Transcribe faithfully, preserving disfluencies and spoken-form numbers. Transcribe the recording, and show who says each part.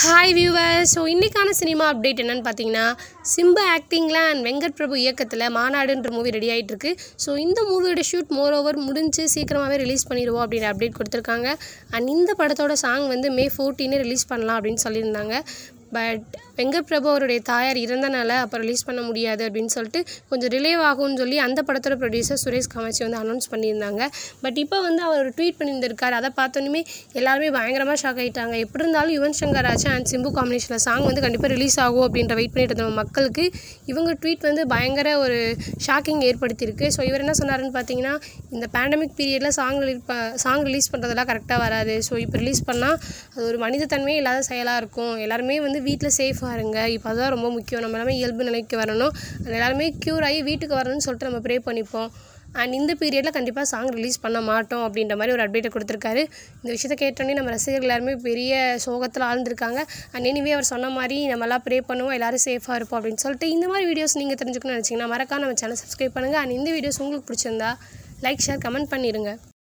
Speaker 1: Hi viewers. So இன்றைக்கான cinema update என்னென்னு பார்த்தீங்கன்னா, சிம்பு ஆக்டிங்கில் அண்ட் வெங்கட் பிரபு இயக்கத்தில் மாநாடுன்ற மூவி ரெடி ஆகிட்டு இருக்கு. ஸோ இந்த மூவியோட ஷூட் மோர் ஓவர் முடிஞ்சு சீக்கிரமாகவே ரிலீஸ் பண்ணிடுவோம் அப்படின்ற அப்டேட் கொடுத்துருக்காங்க. அண்ட் இந்த படத்தோட சாங் வந்து மே ஃபோர்டீனே ரிலீஸ் பண்ணலாம் அப்படின்னு சொல்லியிருந்தாங்க. பட் வெங்கட் பிரபு அவருடைய தாயார் இறந்தனால அப்போ ரிலீஸ் பண்ண முடியாது அப்படின்னு சொல்லிட்டு கொஞ்சம் ரிலேவ் ஆகும்னு சொல்லி அந்த படத்தோட ப்ரொடியூசர் சுரேஷ் காமாட்சி வந்து அனௌன்ஸ் பண்ணியிருந்தாங்க. பட் இப்போ வந்து அவர் ஒரு ட்வீட் பண்ணியிருந்திருக்காரு. அதை பார்த்தோன்னே எல்லாருமே பயங்கரமாக ஷாக் ஆகிட்டாங்க. எப்படி இருந்தாலும் யுவன் சங்கர் ராஜா அண்ட் சிம்பு காம்பினேஷனில் சாங் வந்து கண்டிப்பாக ரிலீஸ் ஆகும் அப்படின்ற வெயிட் பண்ணிட்டு இருந்த மக்களுக்கு இவங்க ட்வீட் வந்து பயங்கர ஒரு ஷாக்கிங் ஏற்படுத்தியிருக்கு. ஸோ இவர் என்ன சொன்னாருன்னு பார்த்தீங்கன்னா, இந்த பேண்டமிக் பீரியடில் சாங் ரிலீஸ் ப சாங் ரிலீஸ் பண்ணுறதெல்லாம் கரெக்டாக வராது. ஸோ இப்போ ரிலீஸ் பண்ணால் அது ஒரு மனிதத்தன்மையே இல்லாத செயலாக இருக்கும். எல்லாருமே வந்து வீட்டில் சேஃபாக இருங்க, இப்போ அதுதான் ரொம்ப முக்கியம். நம்ம எல்லாமே இயல்பு நிலைக்கு வரணும், அது எல்லாருமே க்யூர் ஆகி வீட்டுக்கு வரணும்னு சொல்லிட்டு நம்ம ப்ரே பண்ணிப்போம். அண்ட் இந்த பீரியடில் கண்டிப்பாக சாங் ரிலீஸ் பண்ண மாட்டோம் அப்படின்ற மாதிரி ஒரு அப்டேட்டை கொடுத்துருக்காரு. இந்த விஷயத்தை கேட்டோன்னே நம்ம ரசிகர்கள் எல்லாருமே பெரிய சோகத்தில் ஆழ்ந்திருக்காங்க. அண்ட் எனிவே அவர் சொன்ன மாதிரி நம்மளாம் ப்ரே பண்ணுவோம், எல்லோரும் சேஃபாக இருப்போம் அப்படின்னு சொல்லிட்டு இந்த மாதிரி வீடியோஸ் நீங்கள் தெரிஞ்சுக்கணும்னு நினச்சிங்கன்னா மறக்காம நம்ம சேனல் சப்ஸ்கிரைப் பண்ணுங்கள். அண்ட் இந்த வீடியோஸ் உங்களுக்கு பிடிச்சிருந்தா லைக் ஷேர் கமெண்ட் பண்ணிடுங்க.